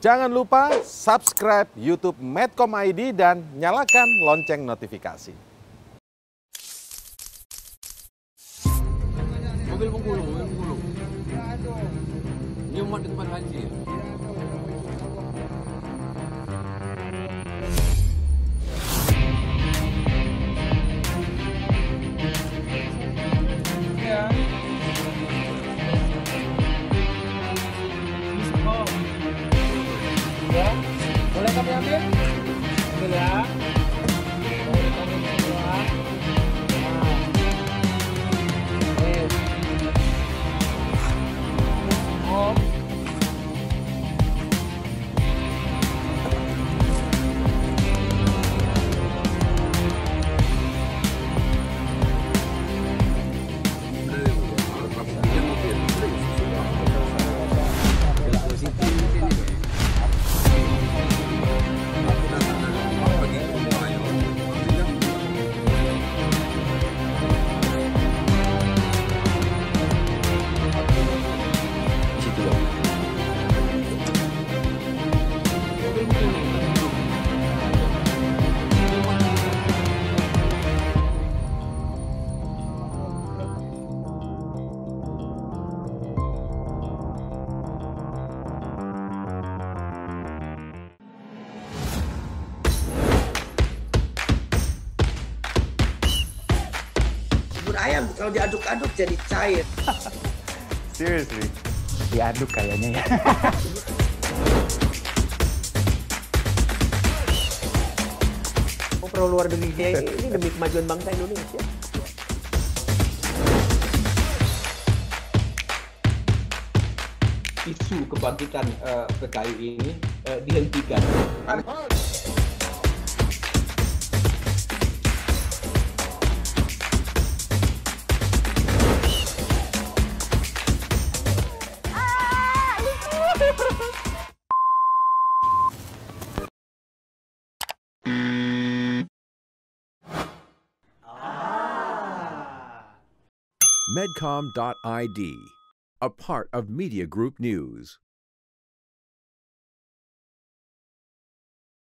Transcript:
Jangan lupa subscribe YouTube Medcom.id dan nyalakan lonceng notifikasi. Mobil Bengkulu. Ini muat di tempat hasil. Ya. Ya, boleh kami ambil? Ambil ya. Boleh kami ambil ya. Oh. Ayam kalau diaduk-aduk jadi cair. Seriously? Diaduk kayaknya ya. Pro luar negeri ini demi kemajuan bangsa Indonesia. Isu kebangkitan PKI ini dihentikan. Medcom.id, a part of Media Group News.